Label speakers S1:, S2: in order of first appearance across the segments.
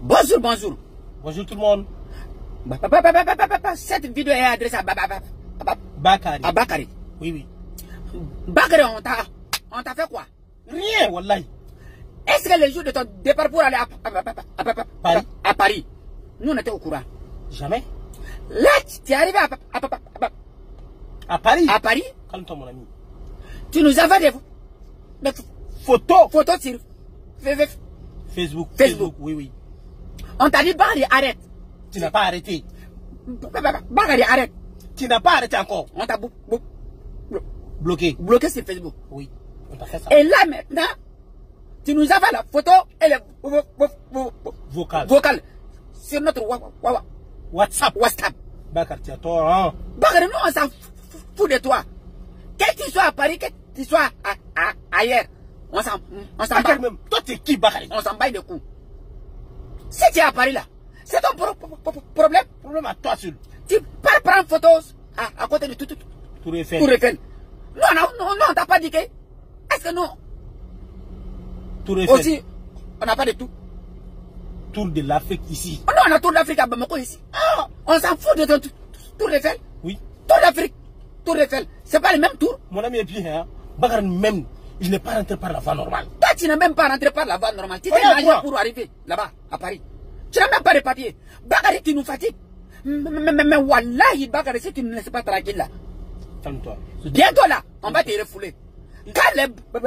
S1: Bonjour, bonjour.
S2: Bonjour tout le monde.
S1: Cette vidéo est adressée à
S2: Bakary.
S1: À Bakary.
S2: Oui, oui.
S1: Bakary, on t'a fait quoi?
S2: Rien, wallahi.
S1: Est-ce que le jour de ton départ pour aller à Paris, nous on était au courant?
S2: Jamais.
S1: Là, tu es arrivé
S2: À Paris.
S1: À Paris.
S2: Calme-toi mon ami.
S1: Tu nous avais des
S2: Photos.
S1: photos sur
S2: Facebook.
S1: Facebook.
S2: Oui, oui.
S1: On t'a dit Bakary, arrête.
S2: Tu n'as pas arrêté.
S1: Bakary, arrête.
S2: Tu n'as pas arrêté encore.
S1: On t'a
S2: Bloqué.
S1: bloqué sur Facebook.
S2: Oui. On t'a fait ça.
S1: Et là maintenant, tu nous avais la photo et le vocal sur notre
S2: WhatsApp. Bakary, tu as tort, hein.
S1: Bakary, nous on s'en fout de toi. Que tu sois à Paris, que tu sois ailleurs, on s'en bat.
S2: Même. Toi, t'es qui, Bakary?
S1: On s'en bat de coups. Si tu es à Paris là, c'est ton problème.
S2: Problème à toi seul.
S1: Tu peux prendre photo à côté de
S2: Tour Eiffel.
S1: Tour Eiffel. Non, on t'a pas dit que. Est-ce que nous
S2: Tour Eiffel.
S1: aussi, on n'a pas de tout?
S2: Tour de l'Afrique ici.
S1: Non, on a Tour d'Afrique à Bamako ici. Ah, on s'en fout de ton Tour Eiffel.
S2: Oui.
S1: Tour d'Afrique, Tour Eiffel. C'est pas le même tour.
S2: Mon ami est bien, hein. Bakary même, il n'est pas rentré par la voie normale.
S1: Toi, tu n'es même pas rentré par la voie normale. Tu t'es nagé pour arriver là-bas, à Paris. Tu n'as même pas de papier. Bakary, tu nous fatigues. Mais wallahi, Bakary, si tu ne nous laisses pas tranquille là.
S2: Calme-toi.
S1: Bientôt là, on va te refouler. Quand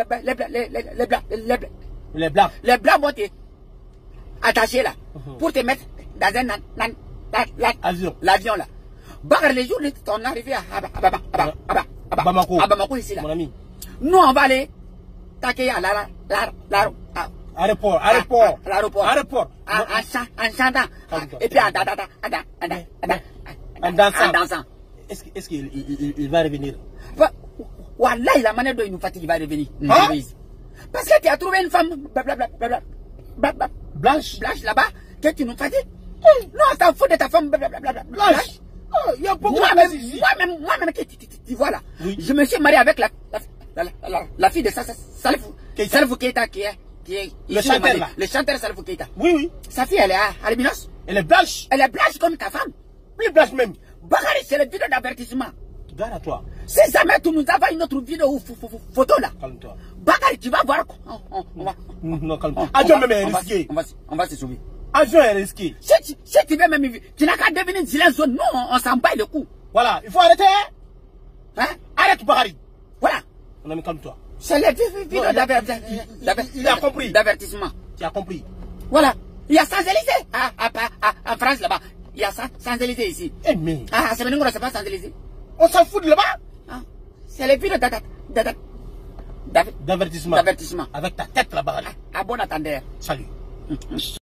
S1: les blancs vont te attacher là, pour te mettre dans l'avion là. Bakary, les jours de ton arrivée à Bamako ici là.
S2: Mon ami.
S1: Nous, on va aller t'accueillir à
S2: Aéroport.
S1: l'aéroport. En chantant. Et puis en dansant.
S2: Est-ce qu'il va revenir?
S1: Wallahi, la manière dont il nous fatigue, il va revenir.
S2: Hein?
S1: Parce que tu as trouvé une femme
S2: Blanche
S1: là-bas, que tu nous fatigues. Non, on s'en fout de ta femme blanche.
S2: Oh, il y a beaucoup
S1: Moi-même, tu vois là,
S2: oui.
S1: Je me suis marié avec la fille de Salifou Keita qui est
S2: le chanteur là.
S1: Le chanteur Salifou Keita.
S2: Oui, oui.
S1: Sa fille, elle est à Albinos.
S2: Elle est blanche.
S1: Elle est blanche comme ta femme.
S2: Plus blanche même.
S1: Bakary, c'est le vidéo d'avertissement.
S2: Garde à toi.
S1: Si jamais tu nous avais une autre vidéo ou photo là,
S2: Calme-toi.
S1: Bakary, tu vas voir.
S2: Non, calme-toi. Avion même est risqué.
S1: On va se sauver.
S2: Avion est risqué.
S1: Si tu veux même, tu n'as qu'à devenir vilain zone. Non, on s'en bat le coup.
S2: Voilà, il faut arrêter.
S1: Hein?
S2: Arrête, Bakary.
S1: Voilà.
S2: Mon ami, calme-toi.
S1: C'est le vidéo
S2: il a compris.
S1: D'avertissement.
S2: Tu as compris.
S1: Voilà. Il y a Champs-Élysées à France là-bas. Il y a Champs-Élysées ici.
S2: Eh mais.
S1: Ah, c'est venu, c'est pas Champs-Élysées.
S2: On s'en fout de là-bas.
S1: Ah, c'est le vidéo
S2: D'avertissement.
S1: D'avertissement.
S2: Avec ta tête là-bas.
S1: À bon attendeur.
S2: Salut.